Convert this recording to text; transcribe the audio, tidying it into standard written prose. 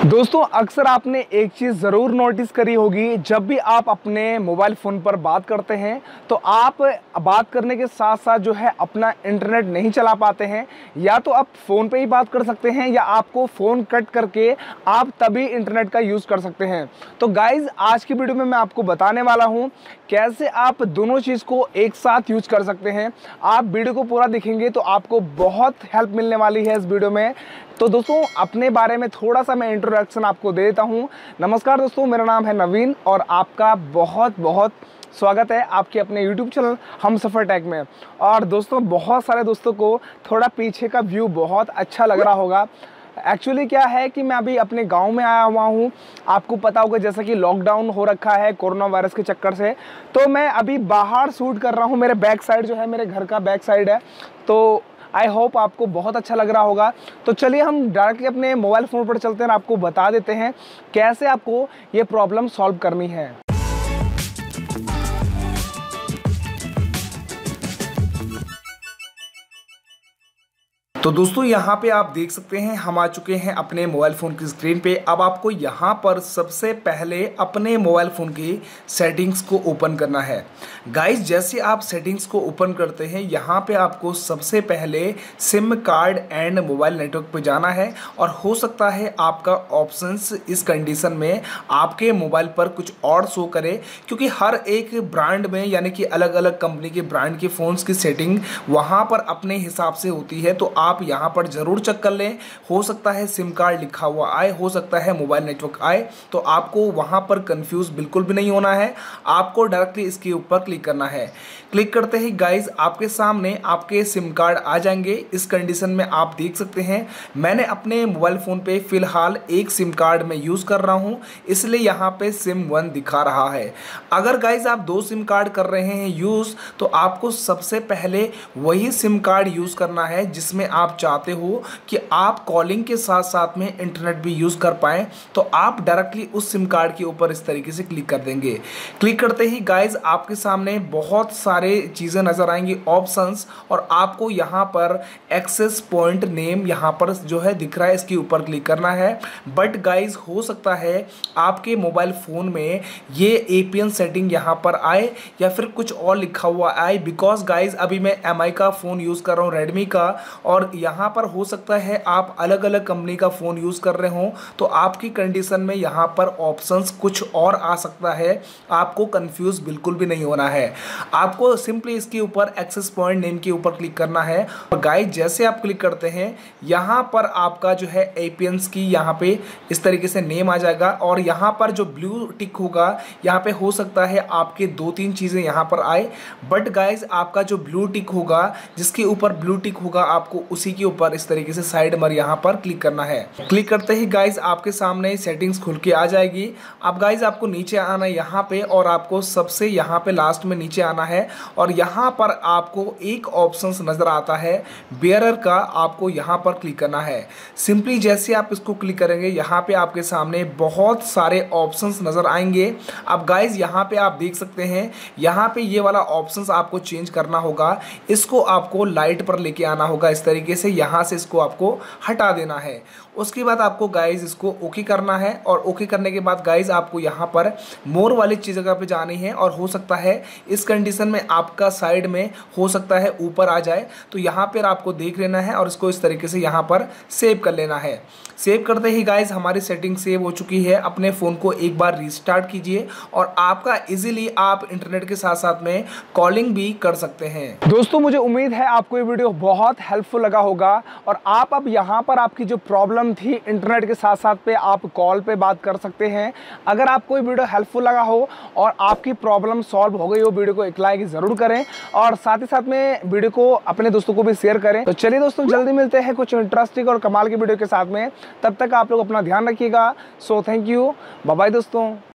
दोस्तों अक्सर आपने एक चीज़ ज़रूर नोटिस करी होगी, जब भी आप अपने मोबाइल फ़ोन पर बात करते हैं तो आप बात करने के साथ साथ जो है अपना इंटरनेट नहीं चला पाते हैं। या तो आप फ़ोन पे ही बात कर सकते हैं या आपको फ़ोन कट करके आप तभी इंटरनेट का यूज़ कर सकते हैं। तो गाइज़ आज की वीडियो में मैं आपको बताने वाला हूँ कैसे आप दोनों चीज़ को एक साथ यूज़ कर सकते हैं। आप वीडियो को पूरा देखेंगे तो आपको बहुत हेल्प मिलने वाली है इस वीडियो में। तो दोस्तों अपने बारे में थोड़ा सा मैं इंट्रोडक्शन आपको दे देता हूँ। नमस्कार दोस्तों, मेरा नाम है नवीन और आपका बहुत बहुत स्वागत है आपके अपने YouTube चैनल हमसफ़र टेक में। और दोस्तों बहुत सारे दोस्तों को थोड़ा पीछे का व्यू बहुत अच्छा लग रहा होगा। एक्चुअली क्या है कि मैं अभी अपने गांव में आया हुआ हूं। आपको पता होगा जैसा कि लॉकडाउन हो रखा है कोरोना वायरस के चक्कर से, तो मैं अभी बाहर शूट कर रहा हूं। मेरे बैक साइड जो है मेरे घर का बैक साइड है, तो आई होप आपको बहुत अच्छा लग रहा होगा। तो चलिए हम डायरेक्टली अपने मोबाइल फ़ोन पर चलते हैं और आपको बता देते हैं कैसे आपको ये प्रॉब्लम सॉल्व करनी है। तो दोस्तों यहाँ पे आप देख सकते हैं हम आ चुके हैं अपने मोबाइल फ़ोन की स्क्रीन पे। अब आपको यहाँ पर सबसे पहले अपने मोबाइल फ़ोन की सेटिंग्स को ओपन करना है। गाइस जैसे आप सेटिंग्स को ओपन करते हैं यहाँ पे आपको सबसे पहले SIM card and mobile network पे जाना है। और हो सकता है आपका ऑप्शंस इस कंडीशन में आपके मोबाइल पर कुछ और शो करे, क्योंकि हर एक ब्रांड में यानी कि अलग अलग कंपनी के ब्रांड के फ़ोन्स की सेटिंग वहाँ पर अपने हिसाब से होती है। तो आप यहाँ पर जरूर चेक कर लें। हो सकता है सिम कार्ड लिखा हुआ आए, हो सकता है मोबाइल नेटवर्क आए, तो आपको वहाँ पर कंफ्यूज बिल्कुल भी नहीं होना है। आपको डायरेक्टली इसके ऊपर क्लिक करना है। क्लिक करते ही गाइज आपके सामने आपके सिम कार्ड आ जाएंगे। इस कंडीशन में आप देख सकते हैं मैंने अपने मोबाइल फ़ोन पे फिलहाल एक सिम कार्ड में यूज़ कर रहा हूँ, इसलिए यहाँ पे सिम 1 दिखा रहा है। अगर गाइज आप 2 सिम कार्ड कर रहे हैं यूज़, तो आपको सबसे पहले वही सिम कार्ड यूज़ करना है जिसमें आप चाहते हो कि आप कॉलिंग के साथ साथ में इंटरनेट भी यूज़ कर पाएं। तो आप डायरेक्टली उस सिम कार्ड के ऊपर इस तरीके से क्लिक कर देंगे। क्लिक करते ही गाइज आपके सामने बहुत सारे चीज़ें नज़र आएंगी ऑप्शंस, और आपको यहाँ पर एक्सेस पॉइंट नेम यहाँ पर जो है दिख रहा है, इसके ऊपर क्लिक करना है। बट गाइज हो सकता है आपके मोबाइल फ़ोन में ये APN सेटिंग यहाँ पर आए या फिर कुछ और लिखा हुआ आए, बिकॉज गाइज अभी मैं MI का फ़ोन यूज़ कर रहा हूँ, रेडमी का, और यहाँ पर हो सकता है आप अलग अलग कंपनी का फ़ोन यूज़ कर रहे हो, तो आपकी कंडीशन में यहाँ पर ऑप्शंस कुछ और आ सकता है। आपको कंफ्यूज बिल्कुल भी नहीं होना है। आपको सिंपली इसके ऊपर एक्सेस पॉइंट नेम के ऊपर क्लिक करना है। और गाइस जैसे आप क्लिक करते हैं यहाँ पर आपका जो है APNs की यहाँ पे इस तरीके से नेम आ जाएगा, और यहाँ पर जो ब्लू टिक होगा यहाँ पे हो सकता है आपके 2-3 चीज़ें यहाँ पर आए। बट गाइज आपका जो ब्लू टिक होगा, जिसके ऊपर ब्लू टिक होगा, आपको उसी के ऊपर इस तरीके से साइड में यहाँ पर क्लिक करना है। क्लिक करते ही गाइज आपके सामने सेटिंग्स खुल के आ जाएगी। अब गाइज आपको नीचे आना है यहाँ पे, और आपको सबसे यहाँ पे लास्ट में नीचे आना है, और यहाँ पर आपको एक ऑप्शंस नजर आता है बेयरर का, आपको यहाँ पर क्लिक करना है। सिंपली जैसे आप इसको क्लिक करेंगे यहाँ पे आपके सामने बहुत सारे ऑप्शंस नजर आएंगे। अब गाइज यहाँ पे आप देख सकते हैं यहाँ पे ये वाला ऑप्शंस आपको चेंज करना होगा। इसको आपको लाइट पर लेके आना होगा इस तरीके से, यहाँ से इसको आपको हटा देना है। उसके बाद आपको गाइज इसको ओके करना है, और ओके करने के बाद गाइज आपको यहाँ पर मोर वाली चीज़ जगह पे जानी है। और हो सकता है इस कंडीशन में आपका साइड में हो सकता है ऊपर आ जाए, तो यहाँ पर आपको देख लेना है और इसको इस तरीके से यहाँ पर सेव कर लेना है। सेव करते ही गाइज हमारी सेटिंग सेव हो चुकी है। अपने फ़ोन को एक बार रीस्टार्ट कीजिए और आपका इजीली आप इंटरनेट के साथ साथ में कॉलिंग भी कर सकते हैं। दोस्तों मुझे उम्मीद है आपको ये वीडियो बहुत हेल्पफुल लगा होगा, और आप अब यहाँ पर आपकी जो प्रॉब्लम थी इंटरनेट के साथ साथ पे आप कॉल पे बात कर सकते हैं। अगर आपको ये वीडियो हेल्पफुल लगा हो और आपकी प्रॉब्लम सॉल्व हो गई हो, वीडियो को एक लाइक ज़रूर करें, और साथ ही साथ में वीडियो को अपने दोस्तों को भी शेयर करें। तो चलिए दोस्तों जल्दी मिलते हैं कुछ इंटरेस्टिंग और कमाल की वीडियो के साथ में। तब तक आप लोग अपना ध्यान रखिएगा। So thank you, bye bye दोस्तों।